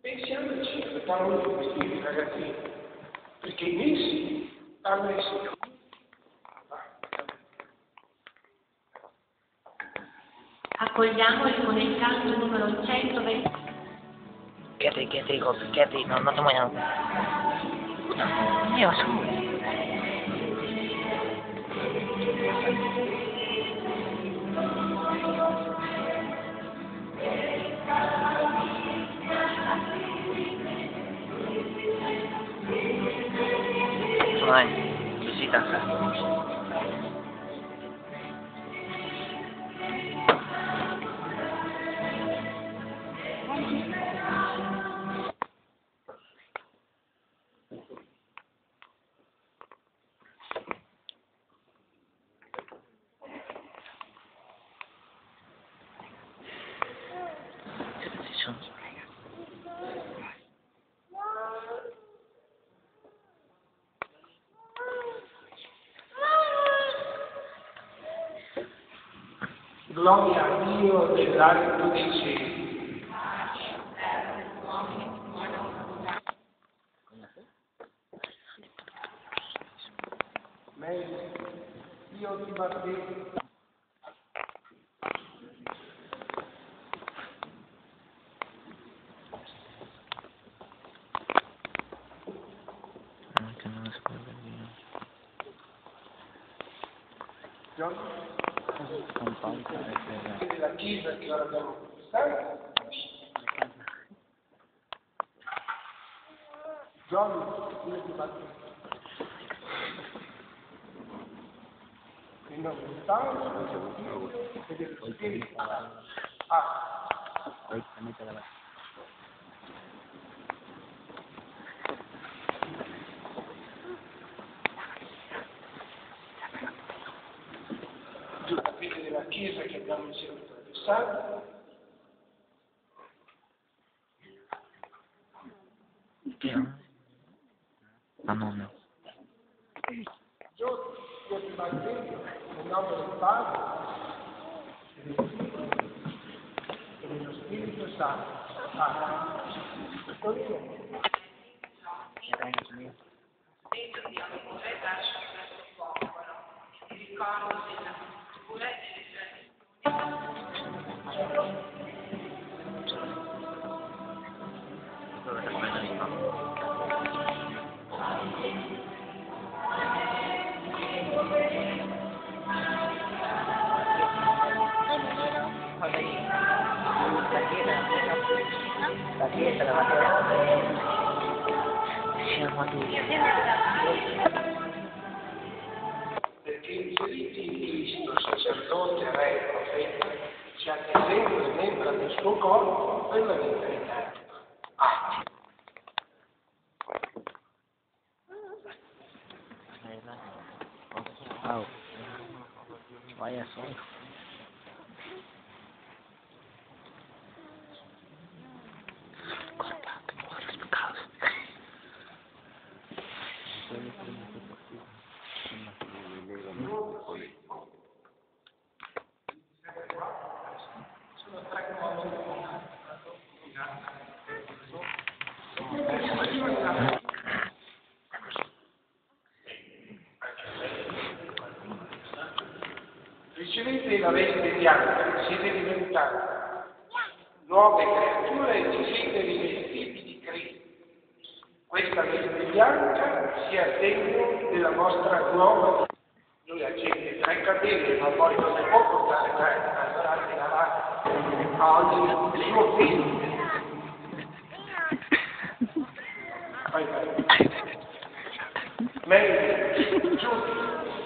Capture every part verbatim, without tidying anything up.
Pensiamoci alle parole di questi ragazzini, perché i messi hanno messo. Accogliamoli con il canto numero centoventi. Quédate, quédate, Goku, quédate, no, no te muevas. Puta, lleva su. Vai, visita. Gloria a Dio dell'alto dei cieli. Meglio, io ti battezzo. Anche non lo sapevo io. Giorgio? Comparsa Della chiesa che ora abbiamo conquistato. Giorgio, io ti battezzo. In nome del Padre, del Figlio e dello Spirito Santo. Ah. Giù la fede della Chiesa che abbiamo insieme attraversato. Ma non. Giù, io ti battezzo nel nome del Padre e del Figlio e dello Spirito Santo. Ah. Questo io. Dentro di amore lascia questo popolo, il ricordo della cultura e delle La chiesa, la mattina. Siamo adulti. Perché inseriti in Cristo, sacerdote, re e profeta, ci ha sempre le membra del suo corpo per la vita eterna. Ah. Wow. Vaya son. Corta, tengo otros pecados. Ricevete la veste bianca, siete diventati nuove creature e ci siete rivestiti di Cristo. Questa veste bianca sia segno della vostra nuova vita. Lui ha gente tre capelli, ma poi non ne può portare tre, allora anche davanti a ogni suo figlio. Vai, vai. Meglio, giusto.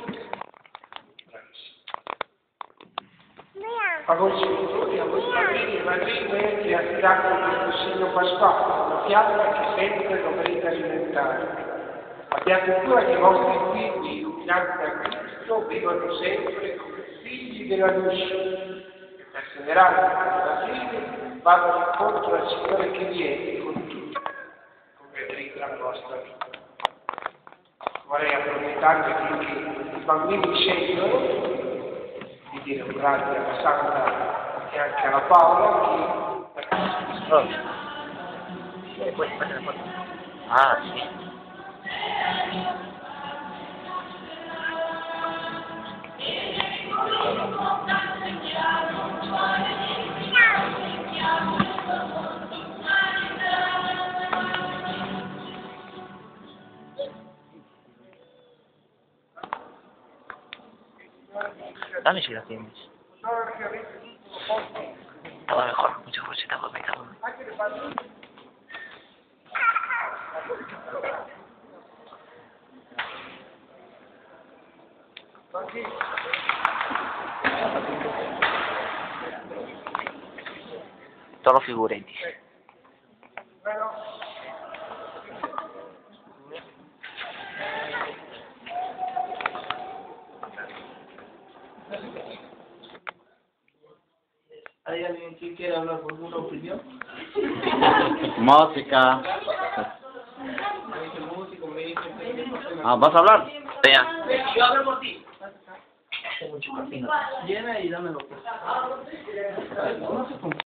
A voi genitori, a voi bambini e bambine che affidate questo segno pasquale, una pianta che sempre dovrete alimentare. Abbiate cura che i vostri figli, illuminati da Cristo, vivano sempre come figli della luce, che perseverando nella fede vadano incontro al Signore che viene con tutti, come grida la vostra vita. Vorrei approfittare finché i bambini scendono di dire un grazie alla Santa e anche alla Paola che Después, pasa la foto. Ah, sí. Dame si la tienes. Estaba mejor, mucho mejor, se estaba pegado. Todos los figuretti. ¿Hay alguien que quiera hablar por una opinión? Música. Me dice músico, me dice... Ah, ¿vas a hablar? Vea. Yo hablo por ti. Hace mucho camino. Llena y dámelo.